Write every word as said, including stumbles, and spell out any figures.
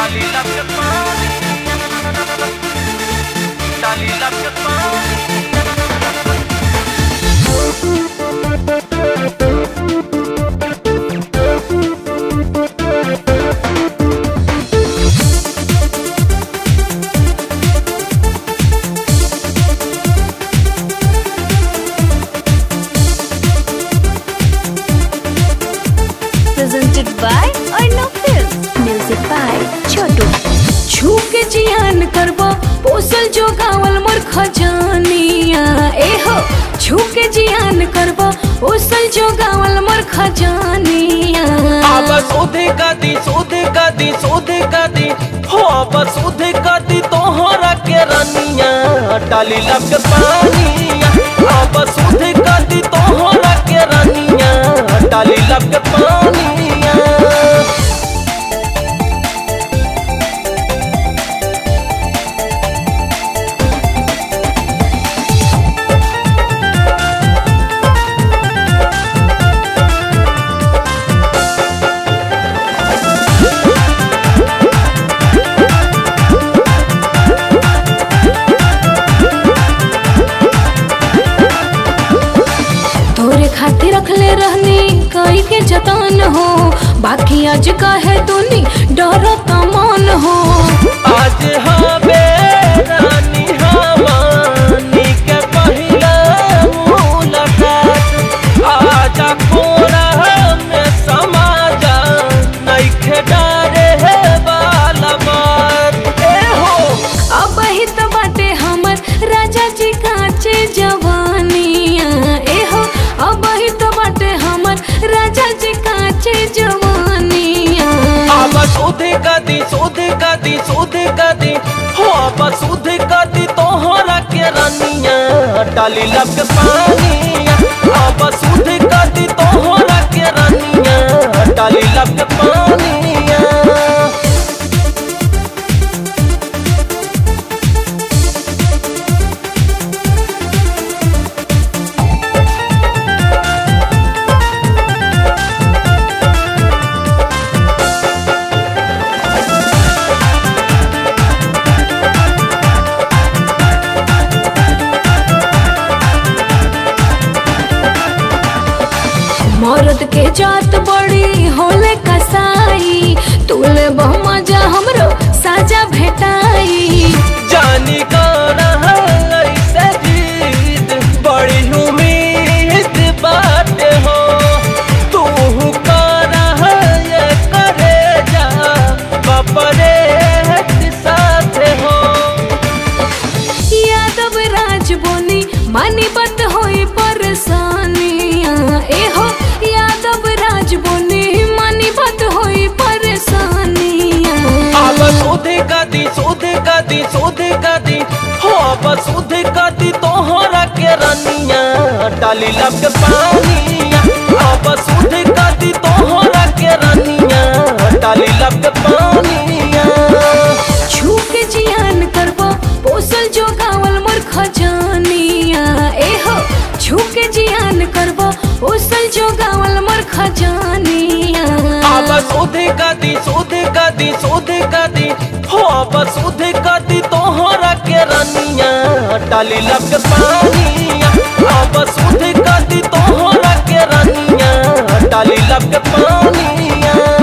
डाली लब के पानी, डाली लब के पानी। Presented by Arnav Films, music by Chotu। छू के जियान करबो पोसल जो गावल मोर खजानिया, ए हो छू के जियान करबो पोसल जो गावल मोर खजानिया। अब सोधे कदी सोधे कदी सोधे कदी हो, अब सोधे कदी तोहरा के रानिया डाली लब के पानिया। अब सोधे कदी तोहरा के रानिया डाली लब के पानिया। खातिर रखले रहनी कई के जतन हो, बाकी आज काहे तूनी डरत मन हो। आज हमें रानी हमानी के पहिला मुलाकात, आजा कोरा में समाजा नइखे डरे है वाला बात। ए हो अब ही तो बाटे हमर राजा जी काचे जवानिया, ए हो अब ही तो बाटे हमर राजा जी काचे जवानिया। अब सोधे कदी सोधे कदी सोधे कदी हो, अब सोधे कदी तोहरा के रानिया डाली लब के पानिया। अब सोधे कदी तोहरा के रानिया डाली लब के पानिया। मर्द के जात बड़ी होले कसाई, तूले बहुमजा हमरो साजा भेटाई। जानी कौना ऐसे जीत बड़ी उम्मीद बात हो, तू करा ये करे जा बपरे साथ हो। यादव राज बोनी मानी बत होई परेशानिया, ए हो यादव राज बोनी मानी बत होई परेशानिया। अब सोधे कदी सोधे कदी सोधे कदी हो, अब सोधे कदी तोहरा के रानिया डाली लब के पानिया। अब सोधे कदी तोहरा के रानिया डाली लब के पानिया। छू के जियान करबो पोसल जो गावल मोर खजानिया, ए हो छू के जियान करबो पोसल जो गावल मोर खजानिया। अब सोधे कदी सोधे कदी सोधे कदी हो, अब सोधे कदी तोहरा के रानिया डाली लब के पानिया। अब सोधे कदी तोहरा के रानिया डाली लब के पानिया।